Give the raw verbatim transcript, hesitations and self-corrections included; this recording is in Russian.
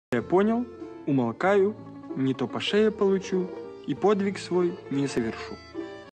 Я понял, умолкаю, не то по шее получу и подвиг свой не совершу.